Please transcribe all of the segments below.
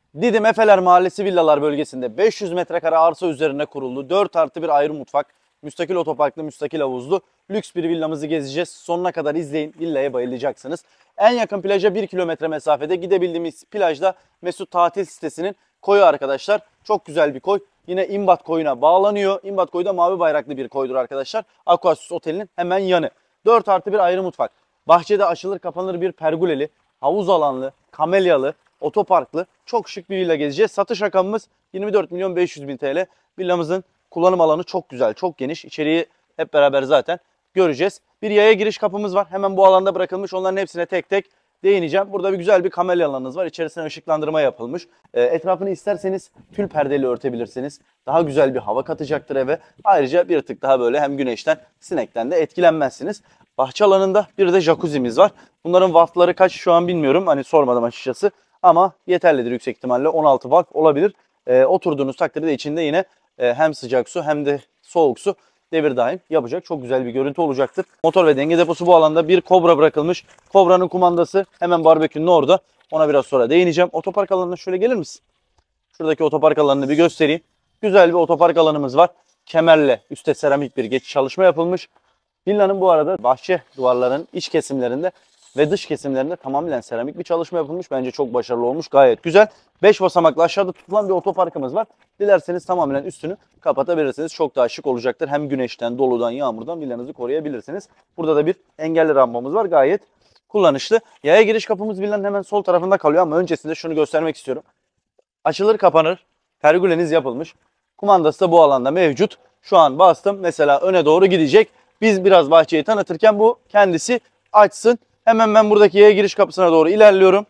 Didim Efeler Mahallesi Villalar bölgesinde 500 metrekare arsa üzerine kuruldu. 4+1 ayrı mutfak, müstakil otoparklı, müstakil havuzlu, lüks bir villamızı gezeceğiz. Sonuna kadar izleyin, villaya bayılacaksınız. En yakın plaja 1 kilometre mesafede, gidebildiğimiz plajda Mesut Tatil Sitesi'nin koyu arkadaşlar. Çok güzel bir koy. Yine İmbat Koyu'na bağlanıyor. İmbat Koyu da mavi bayraklı bir koydur arkadaşlar. Aquasius Oteli'nin hemen yanı. 4+1 ayrı mutfak. Bahçede açılır kapanır bir pergoleli, havuz alanlı, kamelyalı, otoparklı çok şık bir villa gezeceğiz. Satış rakamımız 24.500.000 TL. Villamızın kullanım alanı çok güzel, çok geniş. İçeriği hep beraber zaten göreceğiz. Bir yaya giriş kapımız var. Hemen bu alanda bırakılmış. Onların hepsine tek tek değineceğim. Burada bir güzel bir kamelya alanınız var. İçerisine ışıklandırma yapılmış. Etrafını isterseniz tül perdeyle örtebilirsiniz. Daha güzel bir hava katacaktır eve. Ayrıca bir tık daha böyle hem güneşten, sinekten de etkilenmezsiniz. Bahçe alanında bir de jacuzzi'miz var. Bunların wattları kaç şu an bilmiyorum. Hani sormadım açıkçası. Ama yeterlidir yüksek ihtimalle. 16 watt olabilir. Oturduğunuz takdirde içinde yine hem sıcak su hem de soğuk su devir daim yapacak. Çok güzel bir görüntü olacaktır. Motor ve denge deposu bu alanda. Bir Cobra bırakılmış. Cobra'nın kumandası hemen barbekünün orada. Ona biraz sonra değineceğim. Otopark alanına şöyle gelir misin? Şuradaki otopark alanını bir göstereyim. Güzel bir otopark alanımız var. Kemerle üstte seramik bir geçiş çalışma yapılmış. Villanın bu arada bahçe duvarlarının iç kesimlerinde ve dış kesimlerinde tamamen seramik bir çalışma yapılmış. Bence çok başarılı olmuş. Gayet güzel. 5 basamaklı aşağıda tutulan bir otoparkımız var. Dilerseniz tamamen üstünü kapatabilirsiniz. Çok daha şık olacaktır. Hem güneşten, doludan, yağmurdan villanızı koruyabilirsiniz. Burada da bir engelli rampamız var. Gayet kullanışlı. Yaya giriş kapımız villanın hemen sol tarafında kalıyor ama öncesinde şunu göstermek istiyorum. Açılır kapanır. Pergoleniz yapılmış. Kumandası da bu alanda mevcut. Şu an bastım. Mesela öne doğru gidecek. Biz biraz bahçeyi tanıtırken bu kendisi açsın. Hemen ben buradaki yaya giriş kapısına doğru ilerliyorum.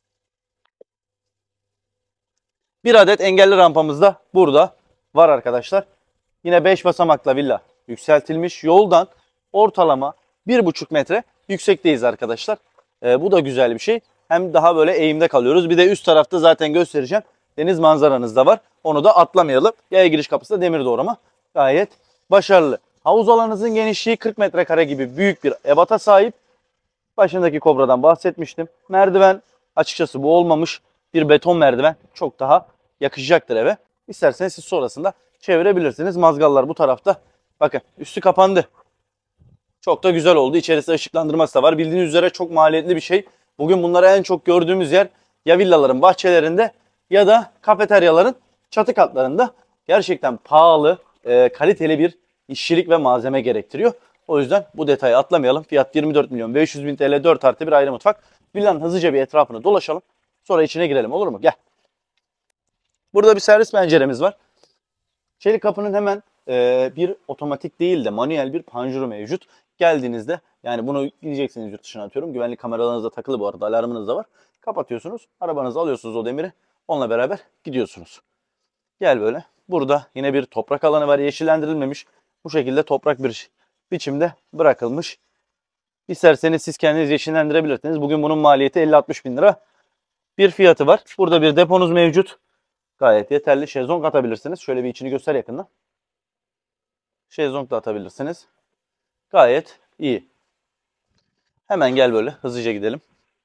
Bir adet engelli rampamız da burada var arkadaşlar. Yine 5 basamakla villa yükseltilmiş. Yoldan ortalama 1,5 metre yüksekteyiz arkadaşlar. Bu da güzel bir şey. Hem daha böyle eğimde kalıyoruz. Bir de üst tarafta zaten göstereceğim. Deniz manzaranız da var. Onu da atlamayalım. Yaya giriş kapısı da demir doğrama. Gayet başarılı. Havuz alanınızın genişliği 40 metrekare gibi büyük bir ebata sahip. Başındaki kobradan bahsetmiştim. Merdiven açıkçası bu olmamış. Bir beton merdiven çok daha yakışacaktır eve. İsterseniz siz sonrasında çevirebilirsiniz. Mazgallar bu tarafta. Bakın üstü kapandı. Çok da güzel oldu. İçerisinde ışıklandırması da var. Bildiğiniz üzere çok maliyetli bir şey. Bugün bunları en çok gördüğümüz yer ya villaların bahçelerinde ya da kafeteryaların çatı katlarında. Gerçekten pahalı, kaliteli bir işçilik ve malzeme gerektiriyor. O yüzden bu detayı atlamayalım. Fiyat 24.500.000 TL, 4+1 ayrı mutfak. Villanın hızlıca bir etrafını dolaşalım. Sonra içine girelim, olur mu? Gel. Burada bir servis penceremiz var. Çelik kapının hemen bir otomatik değil de manuel bir panjuru mevcut. Geldiğinizde yani bunu gideceksiniz yurt dışına atıyorum. Güvenlik kameralarınız da takılı bu arada, alarmınız da var. Kapatıyorsunuz, arabanızı alıyorsunuz o demiri. Onunla beraber gidiyorsunuz. Gel böyle. Burada yine bir toprak alanı var, yeşillendirilmemiş. Bu şekilde toprak bir biçimde bırakılmış. İsterseniz siz kendiniz yeşillendirebilirsiniz. Bugün bunun maliyeti 50-60 bin lira bir fiyatı var. Burada bir deponuz mevcut. Gayet yeterli. Şezlong atabilirsiniz. Şöyle bir içini göster yakından. Şezlong da atabilirsiniz. Gayet iyi. Hemen gel böyle hızlıca gidelim.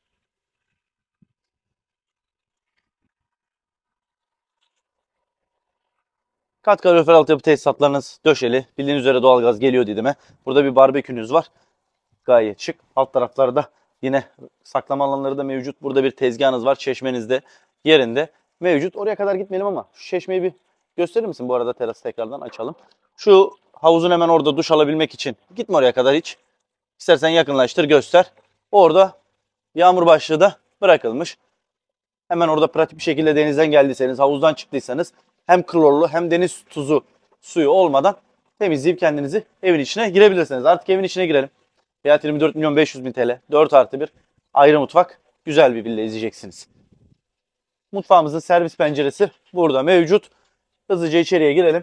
Kat kalorifer altyapı tesisatlarınız döşeli. Bildiğiniz üzere doğalgaz geliyor Didim'e. Burada bir barbekünüz var. Gayet şık. Alt taraflarda yine saklama alanları da mevcut. Burada bir tezgahınız var. Çeşmeniz de yerinde mevcut. Oraya kadar gitmeyelim ama şu çeşmeyi bir gösterir misin? Bu arada terası tekrardan açalım. Şu havuzun hemen orada duş alabilmek için. Gitme oraya kadar hiç. İstersen yakınlaştır göster. Orada yağmur başlığı da bırakılmış. Hemen orada pratik bir şekilde denizden geldiyseniz, havuzdan çıktıysanız hem klorlu hem deniz tuzu suyu olmadan temizleyip kendinizi evin içine girebilirsiniz. Artık evin içine girelim. Fiyat 24.500.000 TL. 4+1 ayrı mutfak. Güzel bir villa izleyeceksiniz. Mutfağımızın servis penceresi burada mevcut. Hızlıca içeriye girelim.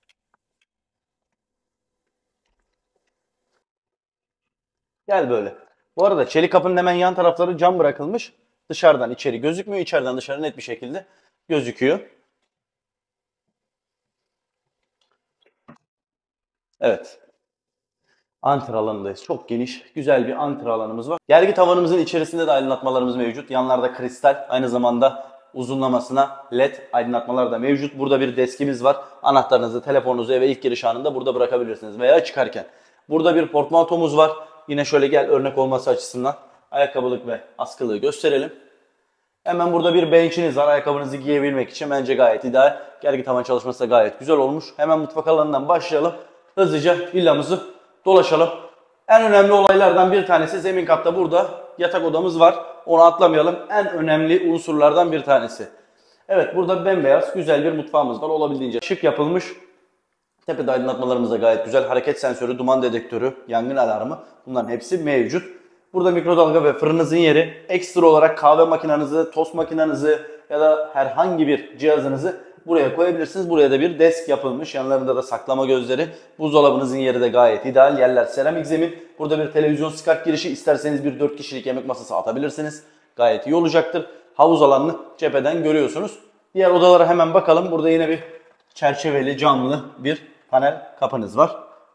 Gel böyle. Bu arada çelik kapının hemen yan tarafları cam bırakılmış. Dışarıdan içeri gözükmüyor. İçeriden dışarı net bir şekilde gözüküyor. Evet. Antre alanındayız. Çok geniş, güzel bir antre alanımız var. Gergi tavanımızın içerisinde de aydınlatmalarımız mevcut. Yanlarda kristal, aynı zamanda uzunlamasına led aydınlatmalar da mevcut. Burada bir deskimiz var. Anahtarınızı, telefonunuzu eve ilk giriş anında burada bırakabilirsiniz veya çıkarken. Burada bir portmantomuz var. Yine şöyle gel örnek olması açısından ayakkabılık ve askılığı gösterelim. Hemen burada bir bench'iniz var. Ayakkabınızı giyebilmek için bence gayet ideal. Gergi tavan çalışması da gayet güzel olmuş. Hemen mutfak alanından başlayalım. Hızlıca villamızı dolaşalım. En önemli olaylardan bir tanesi zemin katta burada yatak odamız var. Onu atlamayalım. En önemli unsurlardan bir tanesi. Evet, burada bembeyaz güzel bir mutfağımız var. Olabildiğince şık yapılmış. Tepede aydınlatmalarımız da gayet güzel. Hareket sensörü, duman dedektörü, yangın alarmı, bunların hepsi mevcut. Burada mikrodalga ve fırınınızın yeri. Ekstra olarak kahve makinenizi, tost makinenizi ya da herhangi bir cihazınızı buraya koyabilirsiniz. Buraya da bir desk yapılmış. Yanlarında da saklama gözleri. Buzdolabınızın yeri de gayet ideal. Yerler seramik zemin. Burada bir televizyon skart girişi. İsterseniz bir 4 kişilik yemek masası atabilirsiniz. Gayet iyi olacaktır. Havuz alanını cepheden görüyorsunuz. Diğer odalara hemen bakalım. Burada yine bir çerçeveli camlı bir panel kapınız var.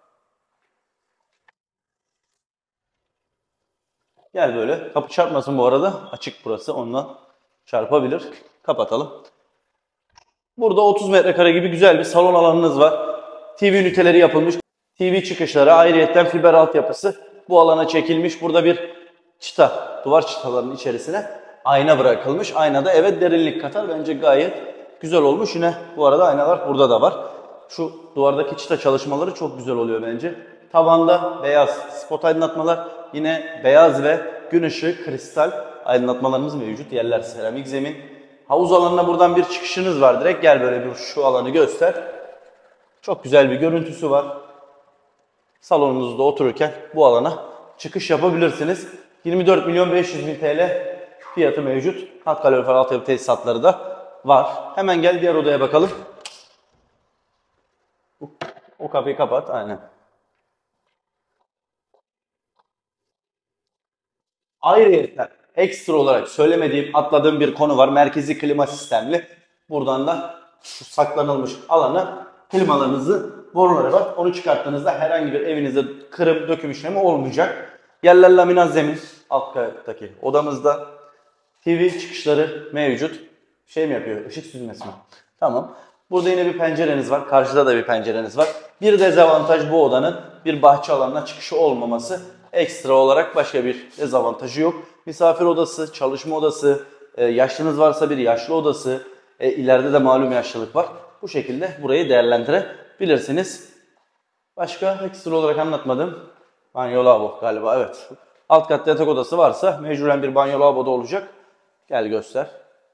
Gel böyle. Kapı çarpmasın bu arada. Açık burası. Ondan çarpabilir. Kapatalım. Burada 30 metrekare gibi güzel bir salon alanınız var. TV üniteleri yapılmış. TV çıkışları, ayrıyetten fiber altyapısı bu alana çekilmiş. Burada bir çıta, duvar çıtalarının içerisine ayna bırakılmış. Ayna da evet derinlik katar. Bence gayet güzel olmuş. Yine bu arada aynalar burada da var. Şu duvardaki çıta çalışmaları çok güzel oluyor bence. Tavanda beyaz spot aydınlatmalar. Yine beyaz ve gün ışığı kristal aydınlatmalarımız mevcut. Yerler seramik zemin. Havuz alanına buradan bir çıkışınız var direkt. Gel böyle bir şu alanı göster. Çok güzel bir görüntüsü var. Salonunuzda otururken bu alana çıkış yapabilirsiniz. 24 milyon 500 bin TL fiyatı mevcut. Hat kalorifer altyapı tesisatları da var. Hemen gel diğer odaya bakalım. O kapıyı kapat. Aynen. Ayrıca ekstra olarak söylemediğim, atladığım bir konu var. Merkezi klima sistemli. Buradan da şu saklanılmış alanı klimalarınızı boruları var. Onu çıkarttığınızda herhangi bir evinizde kırım, döküm işlemi olmayacak. Yerler laminat zemin. Alt kattaki odamızda TV çıkışları mevcut. Şey mi yapıyor? Işık süzmesi mi? Tamam. Burada yine bir pencereniz var. Karşıda da bir pencereniz var. Bir dezavantaj bu odanın bir bahçe alanına çıkışı olmaması. Ekstra olarak başka bir dezavantajı yok. Misafir odası, çalışma odası, yaşlınız varsa bir yaşlı odası, ileride de malum yaşlılık var. Bu şekilde burayı değerlendirebilirsiniz. Başka ekstra olarak anlatmadım. Banyo lavabo galiba, evet. Alt katta yatak odası varsa mecburen bir banyo lavabo da olacak. Gel göster.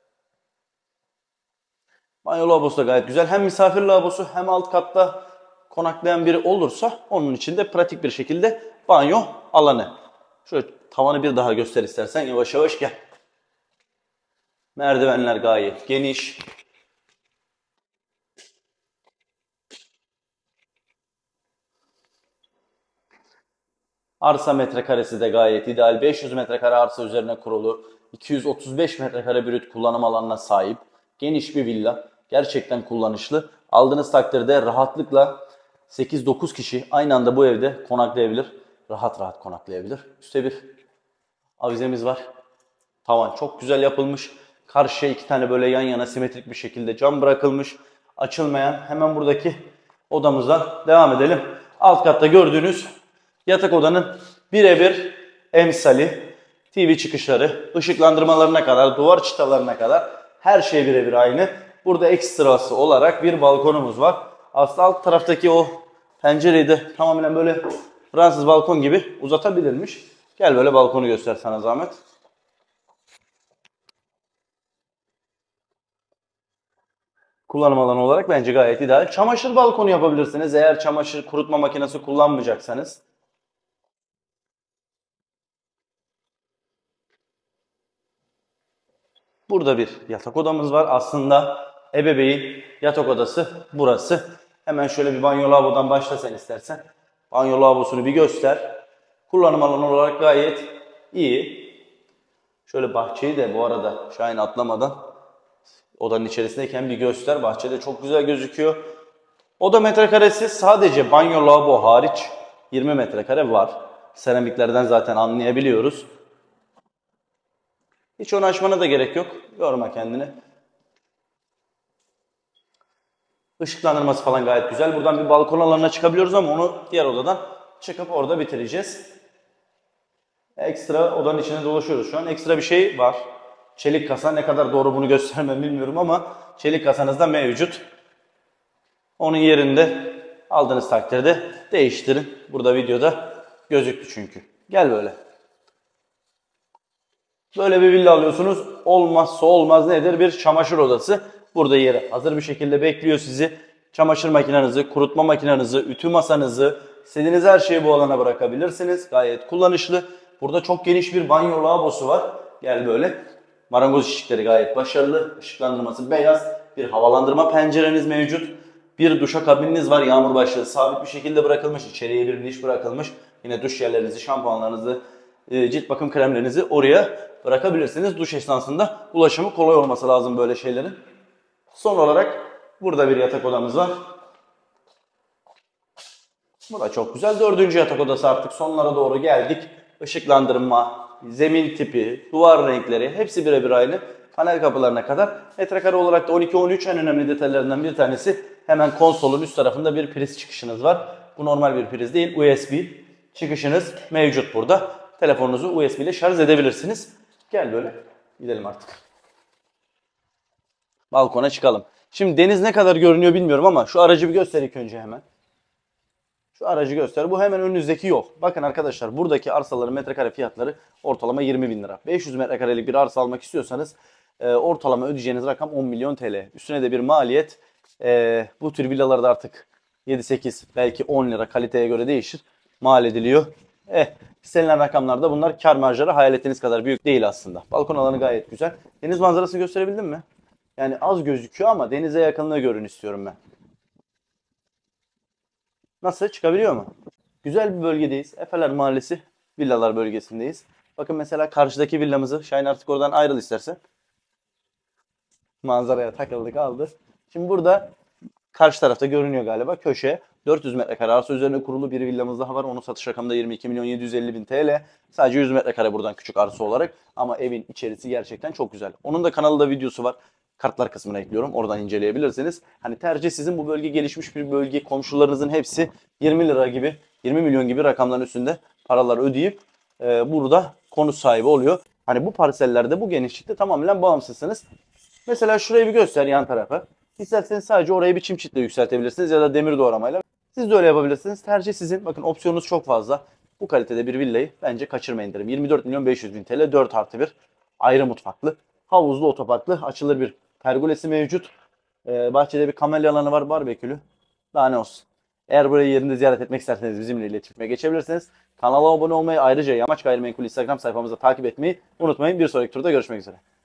Banyo lavabosu da gayet güzel. Hem misafir lavabosu hem alt katta konaklayan biri olursa onun için de pratik bir şekilde banyo alanı. Şöyle tavanı bir daha göster istersen, yavaş yavaş gel. Merdivenler gayet geniş. Arsa metrekaresi de gayet ideal. 500 metrekare arsa üzerine kurulu. 235 metrekare brüt kullanım alanına sahip. Geniş bir villa. Gerçekten kullanışlı. Aldığınız takdirde rahatlıkla 8-9 kişi aynı anda bu evde konaklayabilir. Rahat rahat konaklayabilir. Üstte bir avizemiz var. Tavan çok güzel yapılmış. Karşıya 2 tane böyle yan yana simetrik bir şekilde cam bırakılmış. Açılmayan. Hemen buradaki odamıza devam edelim. Alt katta gördüğünüz yatak odanın birebir emsali. TV çıkışları, ışıklandırmalarına kadar, duvar çıtalarına kadar her şey birebir aynı. Burada ekstrası olarak bir balkonumuz var. Aslında alt taraftaki o pencereyi de tamamen böyle Fransız balkon gibi uzatabilirmiş. Gel böyle balkonu göster sana zahmet. Kullanım alanı olarak bence gayet ideal. Çamaşır balkonu yapabilirsiniz eğer çamaşır kurutma makinesi kullanmayacaksanız. Burada bir yatak odamız var. Aslında ebeveyn yatak odası burası. Hemen şöyle bir banyo lavabodan başlasan istersen. Banyo lavabosunu bir göster. Kullanım alanı olarak gayet iyi. Şöyle bahçeyi de bu arada Şahin atlamadan odanın içerisindeyken bir göster. Bahçede çok güzel gözüküyor. Oda metrekaresi sadece banyo lavabo hariç 20 metrekare var. Seramiklerden zaten anlayabiliyoruz. Hiç onu açmana da gerek yok. Yorma kendini. Işıklandırması falan gayet güzel. Buradan bir balkon alanına çıkabiliyoruz ama onu diğer odadan çıkıp orada bitireceğiz. Ekstra odanın içine dolaşıyoruz şu an. Ekstra bir şey var. Çelik kasa, ne kadar doğru bunu göstermem bilmiyorum ama çelik kasanız da mevcut. Onun yerinde aldığınız takdirde değiştirin. Burada videoda gözüktü çünkü. Gel böyle. Böyle bir villa alıyorsunuz. Olmazsa olmaz nedir? Bir çamaşır odası. Burada yeri hazır bir şekilde bekliyor sizi. Çamaşır makinenizi, kurutma makinenizi, ütü masanızı, istediğiniz her şeyi bu alana bırakabilirsiniz. Gayet kullanışlı. Burada çok geniş bir banyo lavabosu var. Gel böyle. Marangoz işçilikleri gayet başarılı. Işıklandırması beyaz. Bir havalandırma pencereniz mevcut. Bir duşakabininiz var. Yağmur başlığı sabit bir şekilde bırakılmış. İçeriye bir niş bırakılmış. Yine duş yerlerinizi, şampuanlarınızı, cilt bakım kremlerinizi oraya bırakabilirsiniz. Duş esnasında ulaşımı kolay olması lazım böyle şeylerin. Son olarak burada bir yatak odamız var. Bu da çok güzel. Dördüncü yatak odası, artık sonlara doğru geldik. Işıklandırma, zemin tipi, duvar renkleri hepsi birebir aynı. Panel kapılarına kadar. Metrekare olarak da 12-13, en önemli detaylarından bir tanesi. Hemen konsolun üst tarafında bir priz çıkışınız var. Bu normal bir priz değil, USB çıkışınız mevcut burada. Telefonunuzu USB ile şarj edebilirsiniz. Gel böyle gidelim artık. Balkona çıkalım. Şimdi deniz ne kadar görünüyor bilmiyorum ama şu aracı bir göster ilk önce hemen. Şu aracı göster. Bu hemen önünüzdeki yol. Bakın arkadaşlar, buradaki arsaların metrekare fiyatları ortalama 20 bin lira. 500 metrekarelik bir arsa almak istiyorsanız ortalama ödeyeceğiniz rakam 10 milyon TL. Üstüne de bir maliyet. Bu tür villalarda artık 7-8 belki 10 lira, kaliteye göre değişir, mal ediliyor. İstenilen rakamlarda bunlar, kar marjları hayal ettiğiniz kadar büyük değil aslında. Balkon alanı gayet güzel. Deniz manzarasını gösterebildim mi? Yani az gözüküyor ama denize yakınlığı görün istiyorum ben. Nasıl? Çıkabiliyor mu? Güzel bir bölgedeyiz. Efeler Mahallesi villalar bölgesindeyiz. Bakın mesela karşıdaki villamızı. Şahin artık oradan ayrıl istersen. Manzaraya takıldı kaldı. Şimdi burada karşı tarafta görünüyor galiba köşe. 400 metrekare arsa üzerine kurulu bir villamız daha var. Onun satış rakamı da 22 milyon 750 bin TL. Sadece 100 metrekare buradan küçük arsa olarak. Ama evin içerisi gerçekten çok güzel. Onun da kanalda videosu var. Kartlar kısmına ekliyorum. Oradan inceleyebilirsiniz. Hani tercih sizin, bu bölge gelişmiş bir bölge. Komşularınızın hepsi 20 lira gibi, 20 milyon gibi rakamların üstünde paralar ödeyip burada konut sahibi oluyor. Hani bu parsellerde, bu genişlikte tamamen bağımsızsınız. Mesela şurayı bir göster, yan tarafa. İsterseniz sadece orayı bir çim çitle yükseltebilirsiniz ya da demir doğramayla. Siz de öyle yapabilirsiniz. Tercih sizin. Bakın opsiyonunuz çok fazla. Bu kalitede bir villayı bence kaçırmayın derim. 24 milyon 500 bin TL, 4+1 ayrı mutfaklı, havuzlu, otoparklı, açılır bir pergolesi mevcut. Bahçede bir kamelya alanı var, barbekülü. Daha ne olsun. Eğer burayı yerinde ziyaret etmek isterseniz bizimle iletişime geçebilirsiniz. Kanala abone olmayı, ayrıca Yamaç Gayrimenkul Instagram sayfamızda takip etmeyi unutmayın. Bir sonraki turda görüşmek üzere.